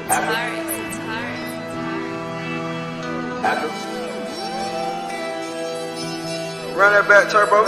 Run that back, turbo.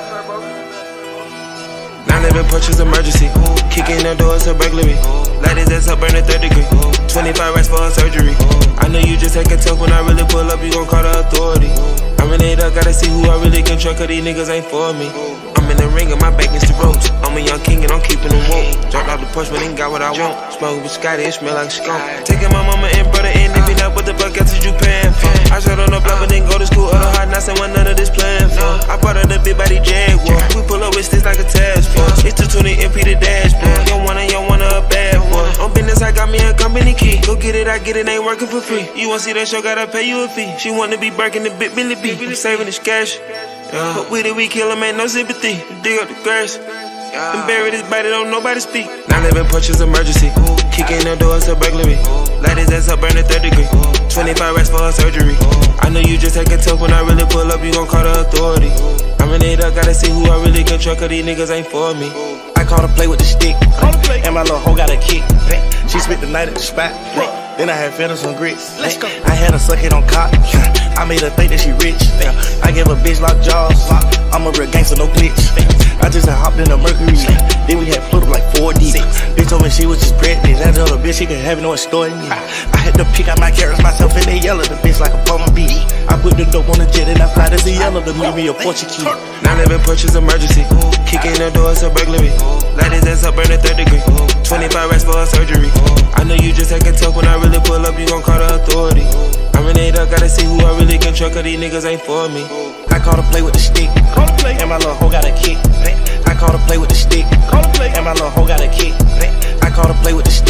911 Porsche's emergency. Kicking the door, it's a burglary. Light his ass up, burn a 3rd degree. 25 racks for a surgery. I know you just take a tough when I really pull up, you gon' call the authority. I'm in it up, gotta see who I really control, cause these niggas ain't for me. I'm in the ring and my back against the ropes. I'm a young king and I'm keeping them woke. Dropped off the Porsche but ain't got what I want. Smoke with Scotty, it smell like skunk. Taking my mama and brother in, if you not, what the fuck else is you paying for? I shot on the block but didn't go to school, other hard knocks and want none of this playing for. I bought her the big body Jaguar. We pull up with sticks like a task force. It's 220 MP the dashboard. You want a bad boy. On business, I got me a company key. Go get it, I get it, ain't working for free. You wanna see that show, gotta pay you a fee. She wanna be breaking the big Billy B. I'm saving this cash. But with it, we kill him, ain't no sympathy. Dig up the grass. And bury this body, don't nobody speak. 911 Porsche's emergency. Kicking the door, it's a burglary. Light his ass up, burn a 3rd degree. 25 racks for a surgery. I know you just take a tough when I really pull up, you gon' call the authority. I'm in it up, gotta see who I really control, cause these niggas ain't for me. I call to play with the stick, and my little hoe got a kick. She spent the night at the spot. Then I had fed her some grits. Let's go. I had her suck it on cock. I made her think that she rich. I gave a bitch lock jaws. I'm a real gangster, no glitch. I just hopped in the Mercury. Then we had put up like 4 deep. Bitch told me she was just pregnant. I told her bitch she could have no store in me. I had to pick out my carrots myself and they yell at the bitch like a bumblebee. I put the dope on the jet and I fly to Seattle to meet me a Portuguese. 911 Porsche's emergency. Kicking the door, it's a burglary. Light his ass up, burn a 3rd degree. 25 racks for a surgery. I know you just take a tough when I really pull up, you gon' call the authority. I'm in it up, gotta see who I really control, cause these niggas ain't for me. I call to play with the stick, and my little hoe got a kick. I call to play with the stick, and my little hoe got a kick. I call to play with the stick.